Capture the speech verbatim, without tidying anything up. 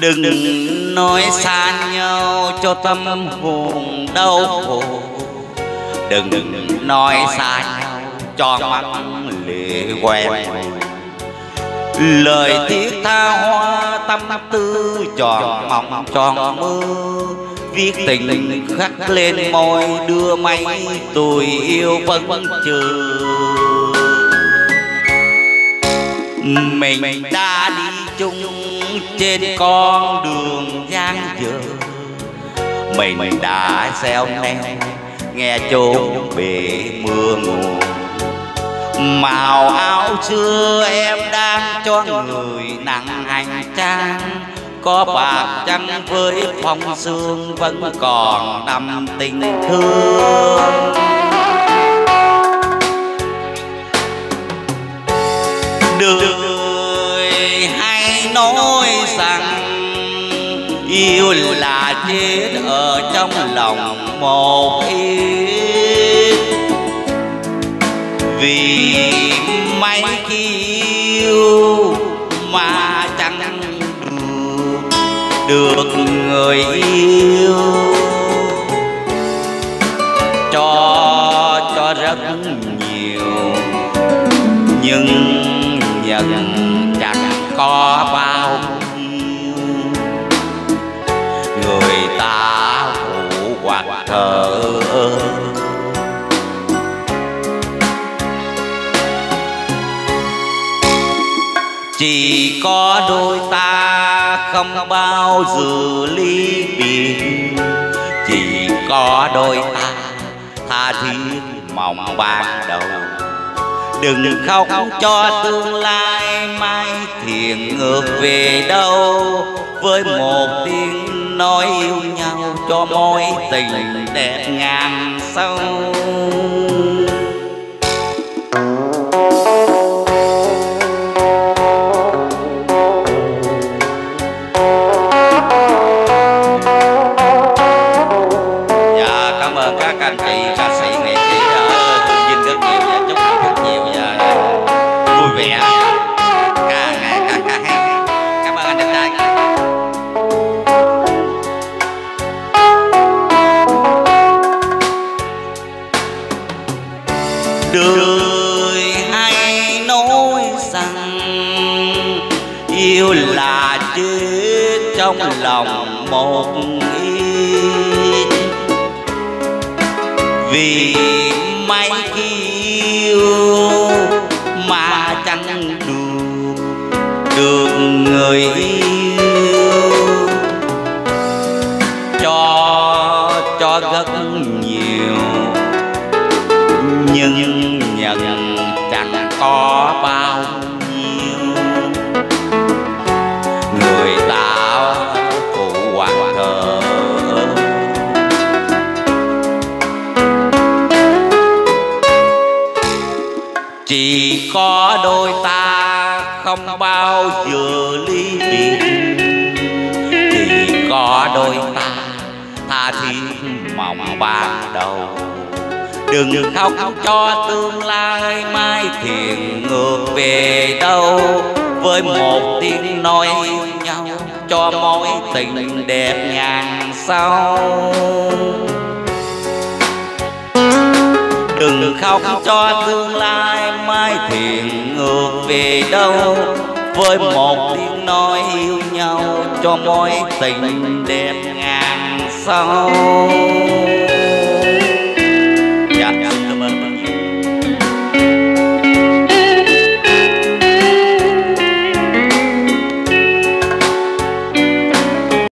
Đừng nói xa nhau cho tâm hồn đau khổ, đừng nói xa nhau cho mắt lệ quen. Lời thiết tha hoa tâm tư tròn mộng tròn mơ, viết tình khắc lên môi đưa mấy tôi yêu vẫn chờ. Mình đã đi chung trên con đường gian dở, mình đã xeo neo nghe chốn bể mưa nguồn. Màu áo xưa em đang cho người nặng hành trang, có bạc trắng với phong sương vẫn còn đậm tình thương. Đời hay nói rằng yêu là chết ở trong lòng một ít, vì mấy khi yêu mà chẳng được được người yêu, cho cho rất nhiều nhưng nhận chẳng có bao nhiêu. Người ta phụ hoặc thờ ơ, chỉ có đôi ta không bao giờ ly biệt, chỉ có đôi ta tha thiết mong ban đầu. Đừng khóc cho tương lai mai thiền ngược về đâu, với một tiếng nói yêu nhau cho mối tình đẹp ngàn sâu. Dạ, cảm ơn các anh chị ca sĩ nghệ sĩ ở Hương Vinh rất nhiều, và chúc anh rất nhiều và vui vẻ ca ngày ca ca hay. Cảm ơn anh đẹp trai. Đời hay nói rằng yêu là chết trong lòng một ít, vì mấy khi yêu mà chẳng được được người yêu, cho cho rất nhiều nhưng nhận chẳng có bao nhiêu. Người ta phụ hoặc thờ ơ, chỉ có đôi ta không bao giờ ly biệt, chỉ có đôi ta tha thiết mong ban đầu. Đừng khóc cho tương lai mai thiền ngược về đâu, với một tiếng nói yêu nhau cho mối tình đẹp ngàn sau. Đừng khóc cho tương lai mai thiền ngược về đâu, với một tiếng nói yêu nhau cho mối tình đẹp ngàn sau.